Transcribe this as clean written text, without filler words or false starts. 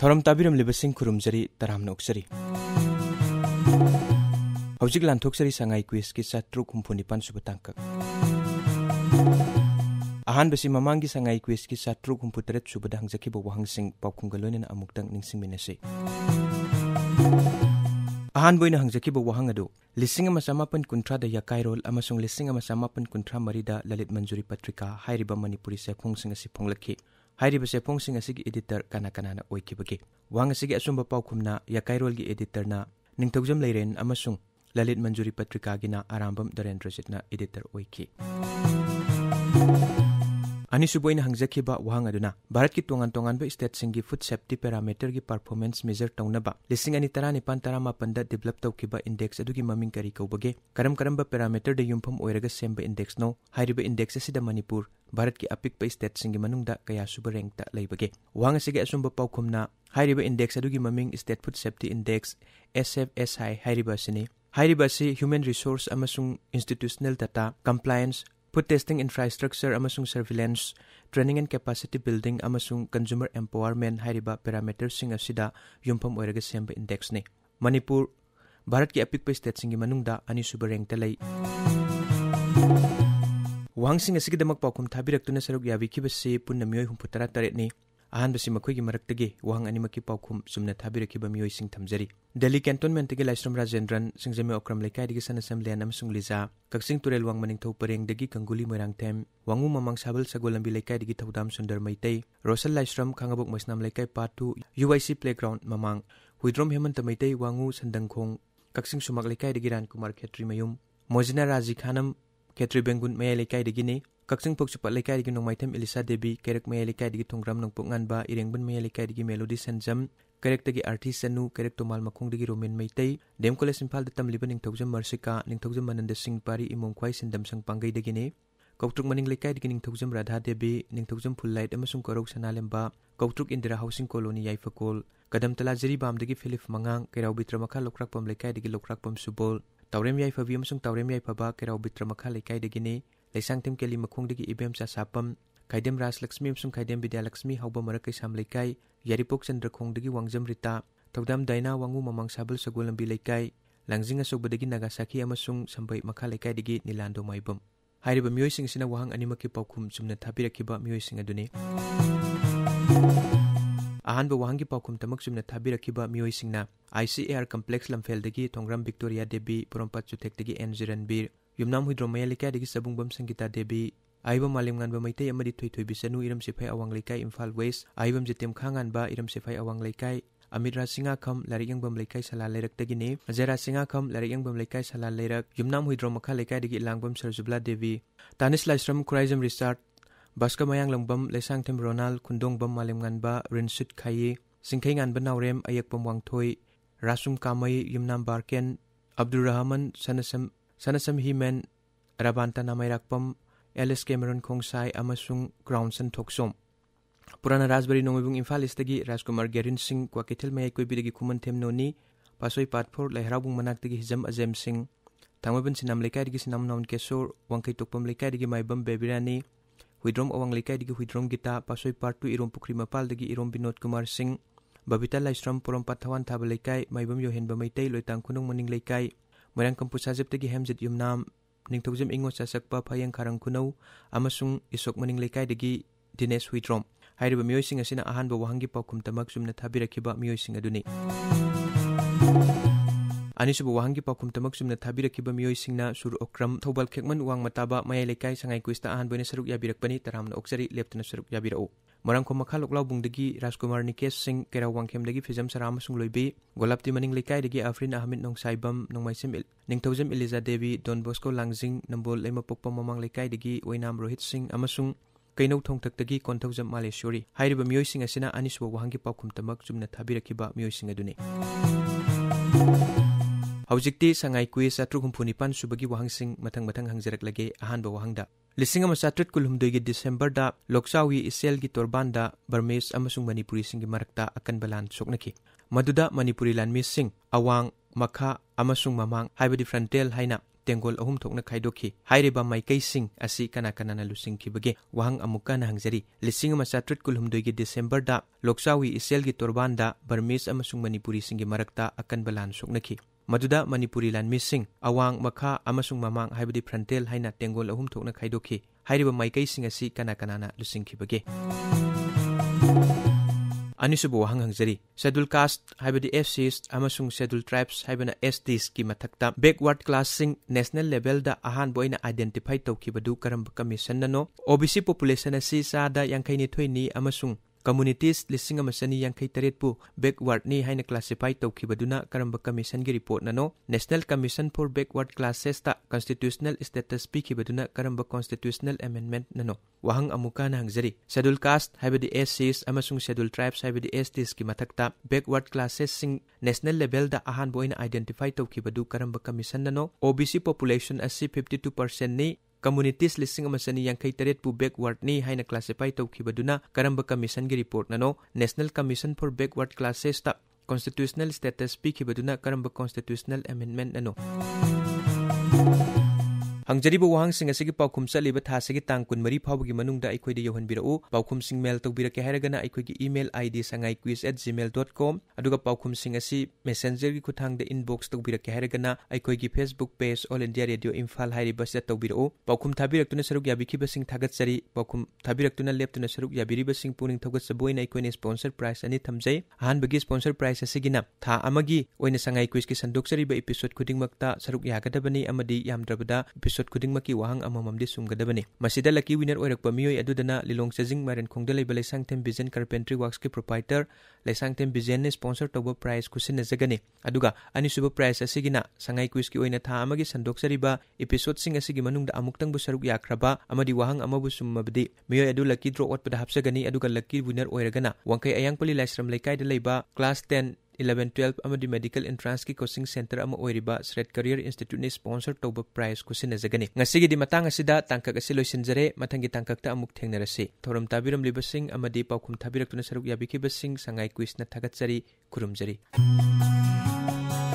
थौरम ताबिरम लिबसिंग खुरुमजरी तराम नोक्सरी हौजिक लानथोक्सरी Sangai quiz की 735 सुबह तांकक अहानबसी ममांगी Sangai quiz की 735 सुबह हंगजकी बवहंगसिंग पाउखुंगलोइन अमुक्तंग निंगसिंग मिनसे अहानबोइन हंगजकी बवहंग अदु लिसिंग अमा समापन कुंथ्रादा याकाइरोल अमसुंग लिसिंग अमा समापन कुंथ्रा मरीदा ललित मंजूरी पत्रिका हाइरिबा मणिपुरी सेफोंगसिंग असि फोंगलखि हाइरिबा सेफोंगसिंग असिगी एडिटर काना ओइखिबगे वांग असिगी असुंबा पाउखुमना याकाइरोलगी एडिटरना निंगथौजम लेरेन अमसुंग ललित मंजूरी पत्रिका गिना आरामबम दरेंद्र जितना एडिटर ओइखि अनिसुबोइन हंगजखिबा वहांग अदुना भारत की तोंगान स्टेट सिंगी फूड सेफ्टी पैरामीटर की परफॉर्मेंस मेजर तौनबा लिसिंग अनि तरा निपान तरा मापन डेवलप तौखिबा इंडेक्स अदुगी ममिंग करी कौबगे करम पैरामीटर दे युमफम ओइरगा सेम्बा इंडेक्स नो हाइरिबा इंडेक्स असिदा मणिपुर भारत की अपिकपा स्टेट सिंगी मनुंगदा कया सुबा रैंक ता लैबगे वहांग असिगे असुंबा पाउखुमना हाइरिबा इंडेक्स अदुगी ममिंग state food safety index SFSI हाइरिबा सिनी हाइरिबा सि ह्यूमन रिसोर्स अमसुंग institutional data compliance food testing infrastructure अमसुंग surveillance training and capacity building अमसुंग कंज्यूमर एम्पावरमेंट हाइरिबा पैरामीटर सिंग असिदा युमफम ओइरगा सेम्बा इंडेक्स ने मणिपुर भारत की अपिकपा स्टेट सिंगी मनुंगदा अनिसुबा रैंक ता लै वांगसिंग असिगिदमक पाउखुम थाबिरक्तुना सरुक याबिखिबसि पुन्ना मियोय 63 नि अहानबसि मखोइगी मरक्तगे वाहंग अनिमकी पाउखुम सुमना थाबिरखिबा मियोयसिंग थमजरी दिल्ली कैंटोनमेंटगे लाइस्रम राजेंद्रन सिंगजमे ओक्रम लेकाइदगी सनसम लेन अमसुंग लिजा कक्सिंग तुरेल वांग मनिंगथौ परेंगदगी कंगुली मोइरांगथेम वांगु ममंग साबल सगोलंबी लेकाइदगी थौदाम सुंदर मैतै रोसल लाइस्रम खांगबोक मसनाम लेकाइ पार्ट 2 UIC प्लेग्राउंड ममंग हुइद्रोम हेमंत मैतै वांगु संदंगखोंग कक्सिंग सुमक लेकाइदगी रानकुमार खेत्री मयुम मोजना राजी खानम खेत्री बेंगुन मया लेकाइदगिनी कक्सिंग पोक्सुप लेकाइदगी नोंमाइथम इलिसा देवी कैरक मया लेकाइदगी थोंग्राम नोंपोंगानबा इरेंगबन मया लेकाइदगी मेलोडी संजम कैरेक्टगी आर्थी सनु कैरेक तोमाल मखोंदगी रोमेन मैतै डेम कॉलेज इम्फाल द तमलिबा निंगथौजम मर्सिका निंगथौजम मनंद सिंह पारी इमोंख्वाई सिंदम संग पांगैदगिने कौट्रुक मनिंग लेकाइदगी निंगथौजम राधा देवी निंगथौजम फुललाइट अमसुंग करौ सनालेम्बा कौट्रुक इंदिरा हाउसिंग कॉलोनी याइफकोल कदम तलाजरी बामदगी फिलिप मंगांग कैराव बित्र मखा लोक्राकपम लेकाइदगी लोक्राकपम सुबोल तौरेम याइफबी अमसुंग तौरेम याइफबा कैराव बित्र मखा लेकाइदगिने लैसांगतेम केली मखोंदगी इबेमचा सापम खाइदेम राजलक्ष्मी अमसुंग खाइदेम विद्यालक्ष्मी हौबा मरक कैसाम लेकाइ यारिपोक चंद्र खोंदगी वांगजम रिता थौदाम दाइना वांगु ममंग साबल सगोलंबी लेकाइ लांजिंग असोबदगी नागासाकी अमसुंग संबै मखा लेकाइदगी नीलांदो माइबम हाइरिबा मियोइसिंग सिना वाहंग अनिमकी पाउखुम सुमना थाबिरखिबा मियोइसिंग अदुने अहानबा वाहंगी पाउखुम तमक सुमना थाबिरखिबा मियोइसिंगना ICAR कॉम्प्लेक्स लमफेलदगी थोंग्राम विक्टोरिया देवी पुरमपत चुथेक्तगी एन जिरनबीर युमनाम हुइद्रोमया लेकाइदगी सबुंगबम संगीता देवी आइबा मालिमगानबा मैतै अमदि थुइथुइ बिसनु इरम सिफाई अवांग लेकाइ इम्फाल वेस्ट आइबम जितेम खांगानबा इरम सिफाई अवांग लेकाइ अमित्रा सिंगा खम लारियंगबम लेकाइ सला लेरक्तगिने जरा सिंगा खम लारियंगबम लेकाइ सला लेरक युमनाम हुइद्रोम मखा लेकाइदगी इलांगबम सरजुबला देवी तानिस लाइस्रम खुराइजम रिसार्ट बास्का मयांग लंगबम लेसांगथेम रोनाल खुंदोंगबम मालिमगानबा रिनसुट खाई सिंखैगानबा नावरेम अयकबम वांगथोइ रासुम कामई युमनाम बारकेन अब्दुल रहमान सनसम हिमेन राबांता नामाइराकपम एलिस कैमरन खोंसाई अमसुंग ग्राउंडसन थोक्सोम पुराना राजबरी नोंगबुंग इम्फाल इस्टगी राजकुमार गेरिन सिंह क्वाकेथल मयाइ कोइबिदगी खुमन थेमनोनी पासोई पाटफोर लहराबुंग मनाक्तगी हिजम अजेम सिंह थांगमबन सिनाम लेकाइदगी सिनाम नाउन केशोर वांकै तोकपम लेकाइदगी माइबम बेबिरानी हुइद्रोम अवांग लेकाइदगी हुइद्रोम गीता पासोई पार्ट 2 इरोम पुखरी मपालदगी इरोम विनोद कुमार सिंह बबिता लाइस्रम पुरमपात थवान थाबा लेकाइ माइबम योहेनबा मैतै लोइतांग खुनुंग मनिंग लेकाइ मोरंग कंपुसाजेप्तगी हेमजित युमनाम निंगथौजम इंगो चासकपा फयंग खारंग खुनौ अमसुंग इसोक मनिंग लेकाइदगी दिनेश हुइद्रोम हाइरिबा मियोइसिंग असिना अहानबा वाहंगी पाउखुम तमक सुमना थाबिरखिबा मियोइसिंग अदुनि अनिसुबा वाहंगी पाउखुम तमक सुमना थाबिरखिबा मियोइसिंगना सुर ओक्रम थौबल खेकमन वांग मताबा मयाइ लेकाइ संगाई क्विजता अहानबोइना सरुक याबिरकपनि तरामना ओक्सरी लेप्तना सरुक याबिरओ मोरंखो मखा लोकलाव बुंदगी राजकुमार निकेश सिंह केराव वांगखेमदगी फिजम सराम अमसुंग लोइबी गोलाप्ती मनिंग लेकाइदगी आफरीन अहमद नोंसाइबम नोंमाइसिम निंगथौजम इलिजा देवी डॉन बोस्को लांजिंग नंबोल लेमपोकपम ममंग लेकाइदगी ओइनाम रोहित सिंह अमसुंग कैनौ थोंगथक्तगी कोंथौजम मालेश्वरी हाइरिबा मियोइसिंग असिना अनिसुबा वाहंगी पाउखुम तमक जुमना थाबिरखिबा मियोइसिंग अदुनि हौजिक्ति संगाई क्विज 735 सुबगी वाहंसिंग मथंग हंगजरकलगे अहानबा वाहंगदा लिसिंग अमा 712 गी डिसेंबर दा लोकसावी इसेल गी तोरबान दा बर्मेस अमसुंग मणिपुरी सिंग मरकता अकन बलान सोकनखि मदुदा मणिपुरी लानमी सिंग अवांग मखा अमसुंग ममांग हाइबदी फ्रंटेल हाइना ꯇꯦꯡꯒꯣꯜ ꯑꯍꯨꯝ ꯊꯣꯛꯅ ꯈꯥꯏꯗꯣꯛꯈꯤ ꯍꯥꯏꯔꯤꯕ ꯃꯥꯏꯀꯩꯁꯤꯡ ꯑꯁꯤ ꯀꯅꯥ ꯀꯅꯥꯅ ꯂꯨꯆꯤꯡꯈꯤꯕꯒꯦ ꯋꯥꯍꯪ ꯑꯃꯨꯛꯀ ꯍꯪꯖꯔꯤ 1918ꯒꯤ ꯗꯤꯁꯦꯝꯕꯔꯗ ꯂꯣꯛꯆꯥꯎꯤ ꯏꯆꯦꯜꯒꯤ ꯇꯣꯔꯕꯥꯟꯗ ꯕꯔꯃꯤꯁ ꯑꯃꯁꯨꯡ ꯃꯅꯤꯄꯨꯔꯤꯁꯤꯡꯒꯤ ꯃꯔꯛꯇ ꯑꯀꯟꯕ ꯂꯥꯟ ꯁꯣꯛꯅꯈꯤ ꯃꯗꯨꯗ ꯃꯅꯤꯄꯨꯔꯤ ꯂꯥꯟꯃꯤꯁꯤꯡ ꯑꯋꯥꯡ ꯃꯈꯥ ꯑꯃꯁꯨꯡ ꯃꯃꯥꯡ ꯍꯥꯏꯕꯗꯤ ꯐ꯭ꯔꯟꯇꯦꯜ ꯍꯥꯏꯅ ꯇꯦꯡꯒꯣꯜ ꯑꯍꯨꯝ ꯊꯣꯛꯅ ꯈꯥꯏꯗꯣꯛꯈꯤ ꯍꯥꯏꯔꯤꯕ ꯃꯥꯏꯀꯩꯁꯤꯡ ꯑꯁꯤ ꯀꯅꯥ ꯀꯅꯥꯅ ꯂꯨꯆꯤꯡꯈꯤꯕꯒꯦ ꯑꯅꯤꯁꯨꯕ ꯋꯥꯍꯪ ꯍꯪꯖꯔꯤ ꯁꯦꯗꯨꯜ ꯀꯥꯁꯠ ꯍꯥꯏꯕꯗꯤ SCs ꯑꯃꯁꯨꯡ ꯁꯦꯗꯨꯜ ꯇ꯭ꯔꯥꯏꯕꯁ ꯍꯥꯏꯕꯅ STsꯀꯤ ꯃꯊꯛꯇ ꯕꯦꯛꯋꯥꯔꯗ ꯀ꯭ꯂꯥꯁꯁꯤꯡ ꯅꯦꯁꯅꯦꯜ ꯂꯦꯚꯦꯜꯗ ꯑꯍꯥꯟꯕ ꯑꯣꯏꯅ ꯑꯥꯏꯗꯦꯟꯇꯤꯐꯥꯏ ꯇꯧꯈꯤꯕꯗꯨ ꯀꯔꯝꯕ ꯀꯃꯤꯁꯟꯅꯅꯣ OBC ꯄꯣꯄꯨꯂꯦꯁꯟ ꯑꯁꯤ ꯆꯥꯗ 82ꯅꯤ ꯑꯃꯁꯨꯡ ꯀꯝꯃꯨꯅꯤꯇꯤꯁ 1938ꯄꯨ ꯕꯦꯛꯋꯥꯔꯗꯅꯤ ꯍꯥꯏꯅ ꯀ꯭ꯂꯥꯁꯤꯐꯥꯏ ꯇꯧꯈꯤꯕꯗꯨꯅ ꯀꯔꯝꯕ ꯀꯃꯤꯁꯟꯒꯤ ꯔꯤꯄꯣꯔꯠꯅꯅꯣ ꯅꯦꯁꯅꯦꯜ ꯀꯃꯤꯁꯟ ꯐꯣꯔ ꯕꯦꯛꯋꯥꯔꯗ ꯀ꯭ꯂꯥꯁꯦꯁꯇ ꯀꯟꯁꯇꯤꯇ꯭ꯌꯨꯁꯅꯦꯜ ꯁ꯭ꯇꯦꯇꯁ ꯄꯤꯈꯤꯕꯗꯨꯅ ꯀꯔꯝꯕ ꯀꯣꯟꯁꯇꯤꯇ꯭ꯌꯨꯁꯅꯦꯜ ꯑꯦꯃꯦꯟꯗꯃꯦꯟꯠꯅꯅꯣ ꯋꯥꯍꯪ ꯑꯃꯨꯛꯀ ꯍꯪꯖꯔꯤ ꯁꯦꯗꯨꯜ ꯀꯥꯁꯠ ꯍꯥꯏꯕꯗꯤ SCs ꯑꯃꯁꯨꯡ ꯁꯦꯗꯨꯜ ꯇ꯭ꯔꯥꯏꯕꯁ ꯍꯥꯏꯕꯗꯤ STsꯀꯤ ꯃꯊꯛꯇ ꯕꯦꯛꯋꯥꯔꯗ ꯀ꯭ꯂꯥꯁꯦꯁꯁꯤꯡ ꯅꯦꯁꯅꯦल ꯂꯦꯚꯦꯜꯗ ꯑꯍꯥꯟꯕ ꯑꯣꯏꯅ ꯑꯥꯏꯗꯦꯟꯇꯤꯐꯥꯏ ꯇꯧꯈꯤꯕꯗꯨ ꯀꯔꯝꯕ ꯀꯃꯤꯁꯟꯅꯅꯣ OBC ꯄꯣꯄꯨꯂꯦꯁꯟ ꯑꯁꯤ 52%ꯅꯤ कम्युनिटीज 1938पु बैकवर्डनी हाइना क्लासिफाई तौखिबदुना करंबा कमीशन की रिपोर्ट ननो national commission for backward classes ता कॉन्स्टिट्यूशनल स्टेटस पीखिबदुना करंबा कॉन्स्टिट्यूशनल अमेंडमेंट ननो हंगजरीब वाहंसिंग असिगी पाउखुम चलिबा थासिगी तांग 12 फावगी मनुंगदा अखोइदे योहनबिरउ पाउखुमसिंग मेल तौबिरके हाइरगना अखोइगी ईमेल आईडी sangai.quiz@gmail.com अदुगा पाउखुमसिंग असि मेसेंजर की खुथांगदा इनबॉक्स तौबिरके हाइरगना अखोइगी Facebook page All India Radio Imphal हाइरिबसिदा तौबिरउ पाउखुम थाबिरक्तुना सरुक याबिखिबसिंग थागतसरी पाउखुम थाबिरक्तुना लेप्तुना सरुक याबिरिबसिंग पुनिंग थौगतसबोइना अखोइने स्पॉन्सर प्राइस अनि थमजै अहानबगी स्पॉन्सर प्राइस असिगिना था अमगी ओइना संगाई क्विज की संदोक्सरिबा एपिसोड खुदिंगमक्ता सरुक यागदबनी अमदी यामद्रबदा एपिसोड खुदिंगमकी वाहंग अमममदि सुंगदबनी मसिदा लकी विनर ओइरकपा मियोय अदुदना लिलोंग चजिंग मारेन खोंगदा लैबा लैसांगथेम बिजन कार्पेंट्री वर्क्स की प्रोप्राइटर लैसांगथेम बिजन ने स्पॉन्सर तौबा प्राइस खुसिन जगने अदुगा अनिसुबा प्राइस असिगिना संगाई क्विज की ओइना था अमगी संदोक्सरिबा एपिसोड सिंग असिगी मनुंगदा अमुक्तंग सरुक याख्रबा अमदी वाहंग अमबु सुमबदि मियोय अदु लकी ड्रॉ ओटपदा हापसगनी अदुगा लकी विनर ओइरगना वांकै अयांगपली लाइस्रम लैकाइदा लैबा क्लास 10 11 12 अमदी मेडिकल एंट्रांस की कोचिंग सेंटर अम ओइरिबा श्रेड करियर इंस्टीट्यूट ने स्पॉन्सर तौबा प्राइस खुसिन जगने ngasiगी matang asida tangkak asi loisinjare mathangi tangkakta amuk thengnarasi thoram tabiram libasing amadi paukhum thabiraktuna saruk yabikibasing sangai quiz na thagatsari kurumjari